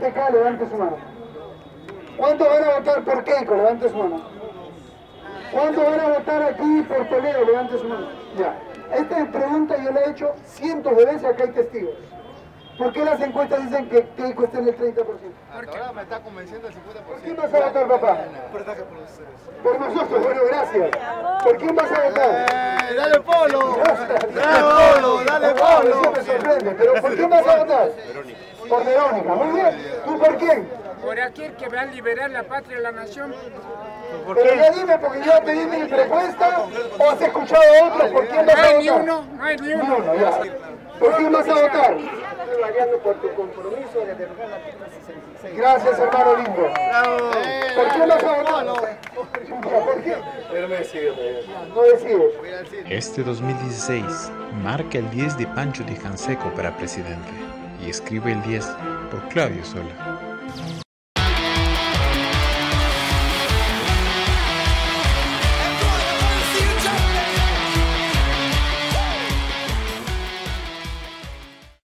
este acá? Levante su mano. ¿Cuántos van a votar por Keiko? Levante su mano. ¿Cuántos van a votar aquí por Toledo? Levante su mano. Ya. Esta pregunta yo la he hecho cientos de veces, acá hay testigos. ¿Por qué las encuestas dicen que Keiko está en el 30%? Ahora me está convenciendo el 50%. ¿Por quién vas a votar, papá? Por nosotros, bueno, gracias. ¿Por quién vas a votar? ¡Dale Polo! Dale Polo! Eso me sorprende, pero ¿por quién vas a votar? Verónica. Por Verónica, muy bien. ¿Tú por quién? Por aquel que va a liberar la patria y la nación. Pero ya dime, porque yo te di mi propuesta, o has escuchado a otros, ¿por quién vas No a hay votar? ni uno, no hay ni uno. Uno, ya. ¿Por quién vas a votar? Estoy variando por tu compromiso de derogar el artículo 66. Gracias, hermano lindo. ¿Por quién vas a votar? ¿Por qué? Pero me decidió todavía. No decides. Este 2016 marca el 10 de Pancho de Canseco para presidente y escribe el 10 por Claudio Sola.